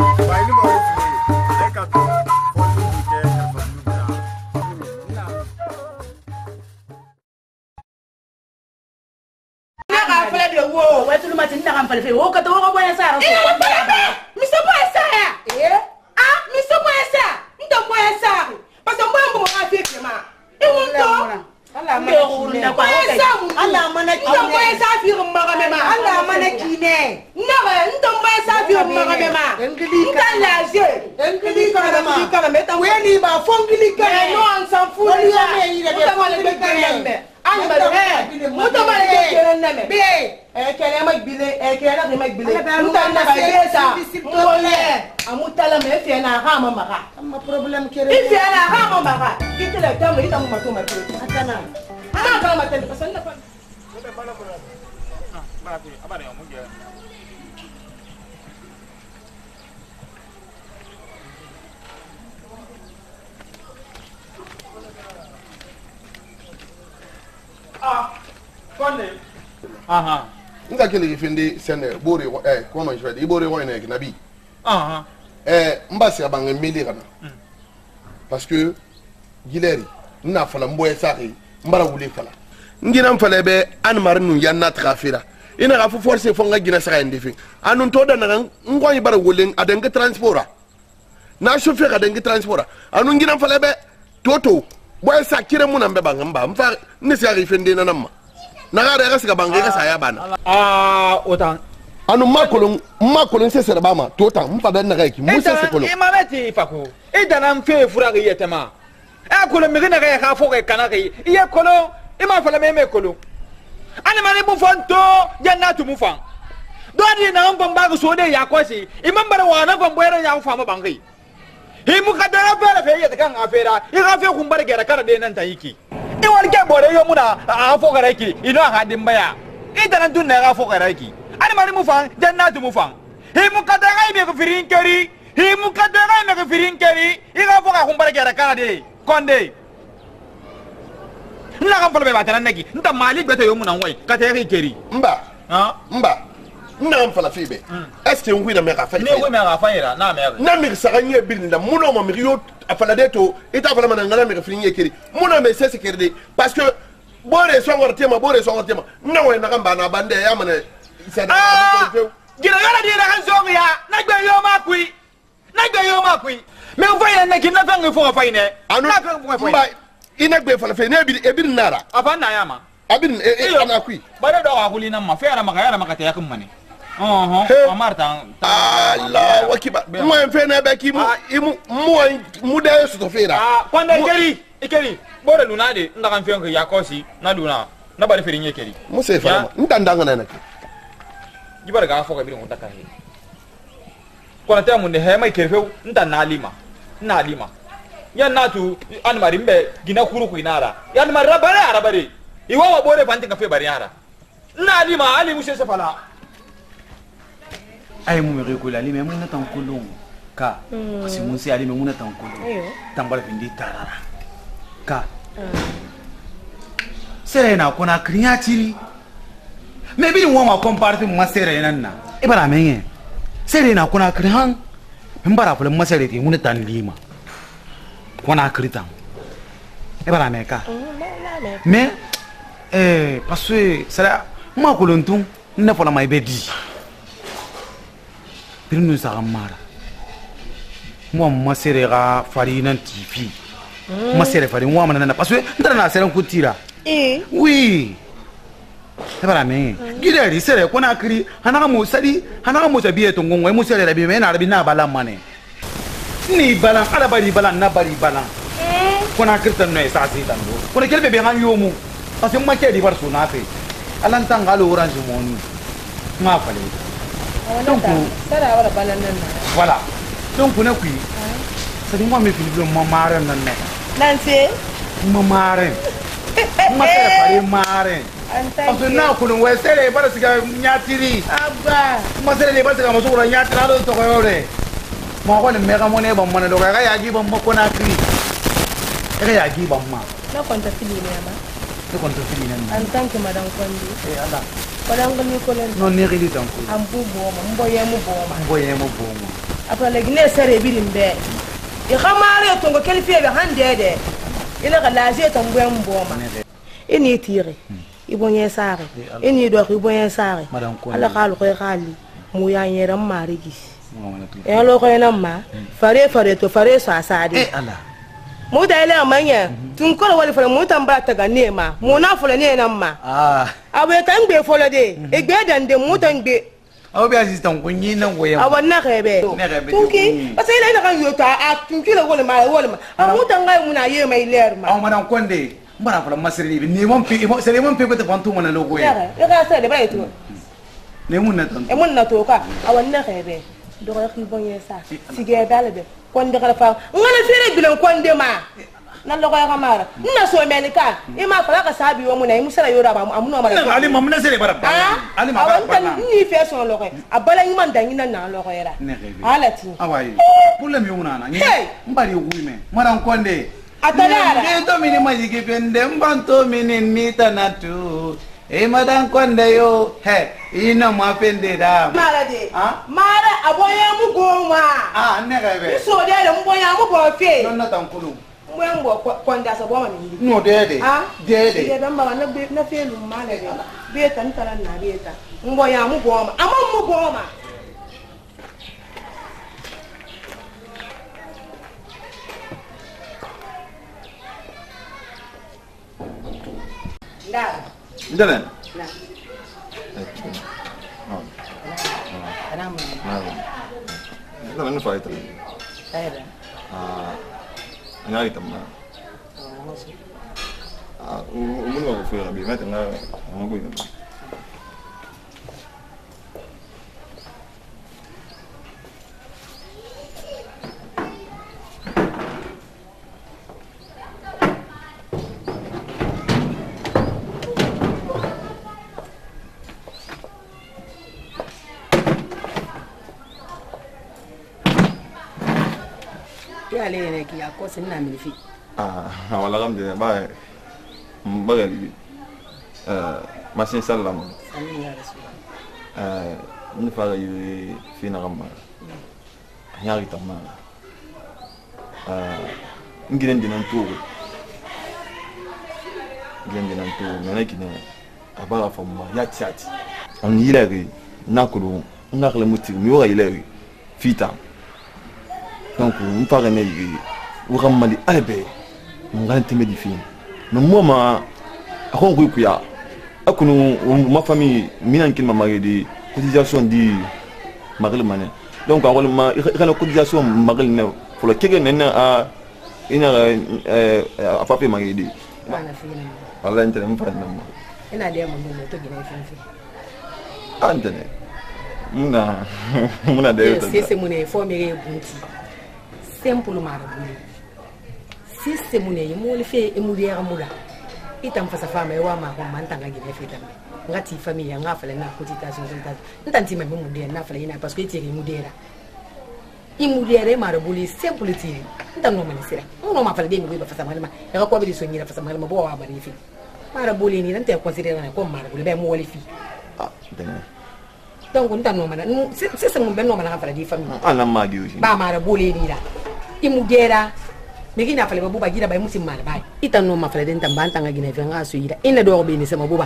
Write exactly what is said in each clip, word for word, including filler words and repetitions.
Aha. Nga kele ifindi sene bore eh comment je vais dire bore wa ina nabi. Aha. Eh mbasi abanga mili kana. Parce que gileri na fala mboye saki mbara wule fala. Ngina mfala be an marinu yanna trafira. Ina ga fu force fo nga gina saka ndefi. Anun to da nan ngwa bara wule adenga transporta. Na chauffeur adenga transporta. Anun ngina mfala be toto boye sakire mun ambe banga mba mfa ni sari ifindi na namma. Nagara ga siga bangai ga saya bana ah otan anu makolon makolon se sere bama tota mpada na gaiki mu se se kolon e mameti fako e danam fe fura ga yetema e kolon mi ga ga ka fo ga kana ga e kolon e ma fala me me kolon ani mani bu fonto jannatu mu fan do di na ngom ba ga so de ya kwasi e man bara wana gom boyra ya fa ma bangai e mu ka dara fere fe yeta kan afera e ga fe kun bar gera kara de nan ta yiki I want to get more you muna a for Reiki, you know how them buy. It doesn't do never for Reiki. Animal move on, then not to move on. He Mukata make a feeling carry, he Mukata make a feeling carry, he got for a Humbaraka Canade, Conde. Nakam for the Batanaki, the Mali better you muna way, Kateri Kerry. Mba, Mba. Non fa la fibe. Est-ce que on peut me faire? Ne oui mais la faire na mère. Na me saranye bin la mono mo mrio afala deto eta fala mananga me finye kiri. Mono me sese kiri parce que bore so ngor tema bore so ngor tema. Na we na kamba na bande ya mane sada. Gira gara di na zo ya na gbe yo ma kui. Na gbe yo ma kui. Me on fa na kin na fa ngfo fa ine. Na fa ngfo fa. Mba ina gbe fa la fe ne bi e bi nara. Afa na ya ma. Abin e ana kui. Bare do ga kulina ma fe ara maka ya maka ya kumane. Oh, oh, Marta. Allah, wakiba. Moi, je fais un bec, moi, moi, je suis fait là. Ah, quand est Kelly, Kelly, bon, le lunade, on a fait un yakosi, na luna, na pas de faire une Kelly. Moi, c'est fait. On t'entend dans un. Tu vas regarder, faut que tu me contactes. Quand tu as mon héma, il faut, on t'a nalima, nalima. Ya natu, an marimbe, gina kuru kuinara. Ya marabara, arabari. Iwa wabore panti kafe bariara. Nalima, ali musse se fala. Ay mu me rekula ali me muna tan kulun ka kasi mun si ali me muna tan kulun tambal bindi tarara ka serena kona kriatiri me bi won wa comparte mu serena na e bara menye serena kona krihan mbara fule mu sereti muna tan lima kona kritan e bara me ka me eh parce que sera ma kulun tun ne fola mai bedi Pirinu sagamara. Moi ma serera farina tifi. Ma sere farina moi manana parce que ndana na sere kutira. Eh. Oui. C'est pas la main. Gideri sere kona kiri hanaka mo sadi hanaka mo sabiye to ngongwe mo sere rabi me na rabi na bala mane. Ni bala ala bari bala na bari bala. Eh. Kona kirtan no esa sitan do. Kona kelbe be han yomu. Parce que ma ke di bar sona fe. Alan tangalo orange moni. Ma fale. Donc, voilà. Donc, on a pris. C'est moi qui suis mon marin. Nancy? Mon marin. Moi, c'est pas marin. Parce que now, quand on va essayer de faire ce qu'il y a tiré. Moi, c'est les bases de la mesure où il y a tiré de Torre. Moi, on est meilleur monnaie, bon, mon adoré, il y a dit, bon, mon conacri. Il y a dit, bon, moi. Non, quand tu as fini, non, quand tu as fini. En tant que madame Kondi. Et Allah. Non, n'est rien donc. Un beau bon, un boyem bon. Un boyem bon. apa lagi ne sare birin be e khamare to ngo kelfi be hande de ila kala je to ngwe mboma ini tire ibonye sare ini do ibonye sare ala khalu ko khali mu ya nyera marigi e lo ko ena ma fare fare to fare so asade eh ala mu da ile amanya tun ko wali fare mu tamba ta ga ne ma mu na fole ne na ma ah awe tan gbe fole de e gbe dan de mu tan gbe aw bi assistant ko nyi na ngoya awa na khebe tunki parce que il a kan yota a tunki la wala ma wala ma mu tan ga mu na ye mai ler ma aw manan konde mbara fala masri ni mon pe c'est mon pe ko te bantu mona logo ya e ga sa de ba eto ne mun na tan e mun na to ka awa na khebe do ga khi bonye sa sige dalbe konde kala fa ngana fere bilen konde ma na logo ya kamara na so melika e ma fala ka sabi wo muna e musala yora ba amuno mara ali mamna sere bara ali ma bara bara ni fe so logo abala ngi man dangi na na logo era alati awai problem yo muna na ni mbari yuime mara konde atalara ni to mini majiki pende mbanto mini nita natu e madan konde yo he ina ma pende da mara de mara aboya mu goma ah ne ga be so de le mboya mu bo fe non na tankulu mwengo konda sa boma ni no dede ah dede de bamba na be na felu mala de beta ntala na beta mboya mu goma ama mu goma nda Jalan. na Oh. ana mu Ito na fa ito. ayda Ah. Nga ito ma. Ah, umun ko fu rabi mata nga ang ko yun. ya le ne ki ya ko sin na mi fi Ah, wala kam de ba bagali eh masin sallam amin ya rasul eh ni fara yu fi na gamma nyari tamma eh nginen dinan to nginen dinan to mena kine abara famma ya tiati an yilari nakulu ngakle muti mi wora yilari fita donc on fara ne yi uramali albe ngane teme di fin no moma akon ku kuya akunu ma famille minan kin ma di cotisation di magal mané donc akon ma ikana cotisation magal ne pour le kege ne a ina euh a papi magidi bana fi na wala intene mo fara nam ina de mo no to gina fi fi antene muna muna de yo c'est c'est mon fo mi bunti simple mara bulu si c'est mon e mo le fe e mo di era mula itam fa sa fama e wa ma ko man tanga gina fi tam ngati famille nga fale na cotisation cotisation ntanti ma mo de na fale ina parce que ti mu de era imu de era mara bulu simple ti ntan no mani sira no ma fale de mi ba fa sa malama e ko bi so nyira fa sa malama bo wa ba ni fi mara bulu ni nan te considérer na ko mara bulu be mo wali fi ah dene donc ntan no mana c'est c'est mon ben no mana fale di famille ana magi aussi ba mara bulu ni la imu de era megi na fale babuba gira bay musim mala bay itan no ma fale den tam banta nga gina fi nga so yida ina do be ni sama buba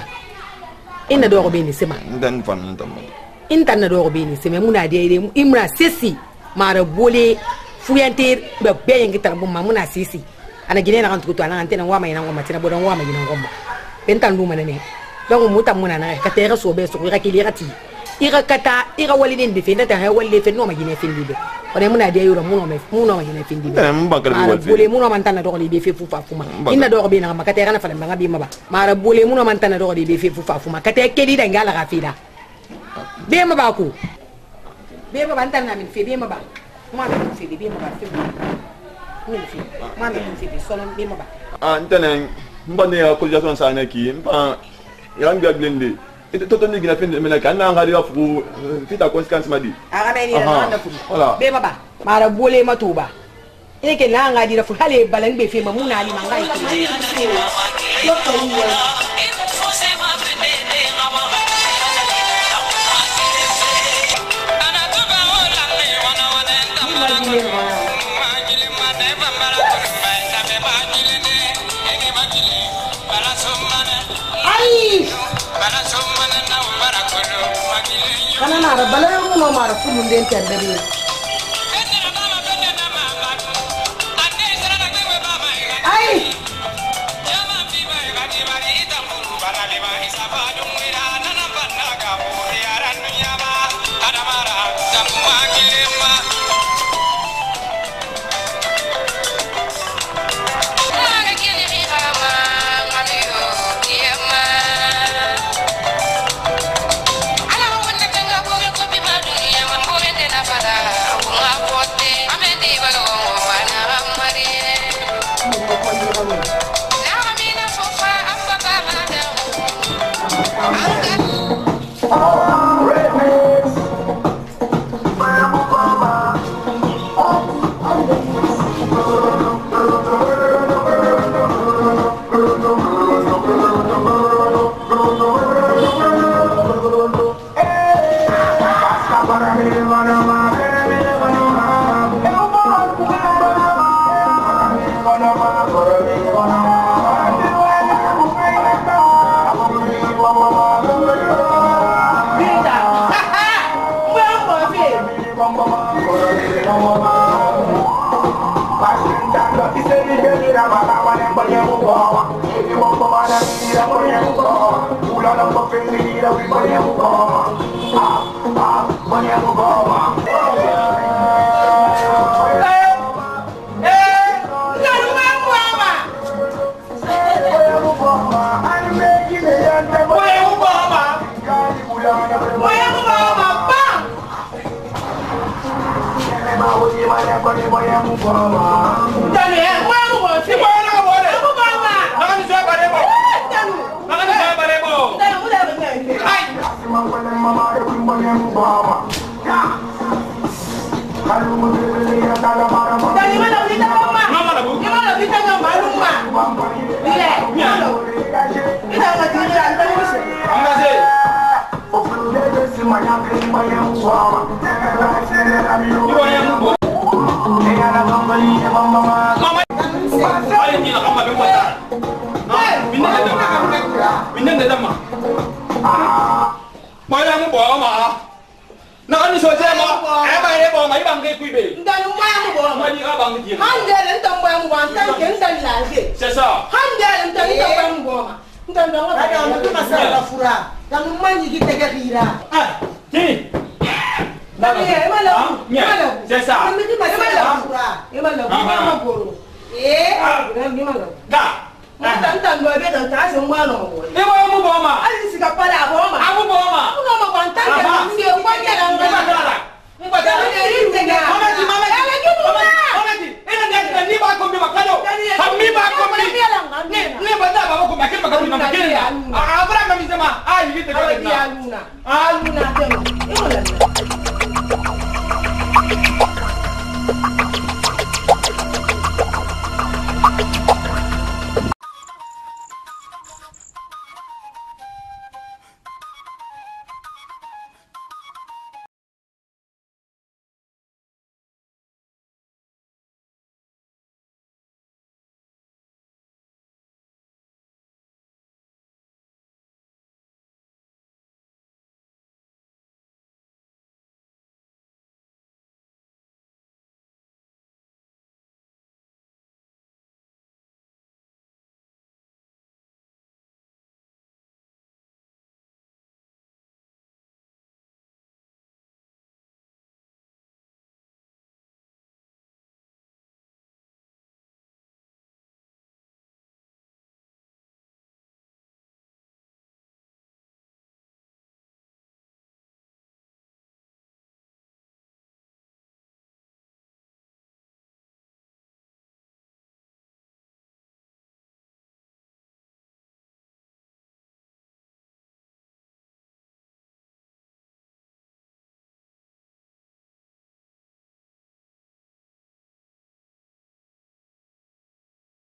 ina do be ni sama dan fan tam intan na do be ni sama muna de de imra sisi mara bole fuyanter be be ngi tar bu ma muna sisi ana gine na kan tutu ana antena wa ma ina ngoma tina bodon wa ma ina ngoma bentan lu mana ne donc mutam muna na ka tere so be so ka kili rati ira kata ira wali den de fe ndata ha wali fe no ma gine fe libe ore muna de yuro muno me muno ma gine fe libe mara bole muno man tan do li be fe fufa fuma inna do be na ma kata kana fa nga bi ma ba mara bole muno man tan do li be fe fufa fuma kata kedi da ngala ga fi da be ma ba ku be ma ban tan na min fe be ma ba ma na fe be ma ba fe ni fe ma na fe be solo be ma ba ah ntene mbande ya cotisation sa na ki mpa yang ga blende itu toto ni gina fin mena kan na ngari afu fita conséquence madi aga be ni na na fu be ma ba mara bole ma tuba eke na ngadi da fu hale balang be fe ma muna ali mangai yo ko ni Ai. Kana na ra bala mu no mara fu mun den tande ni. Ai.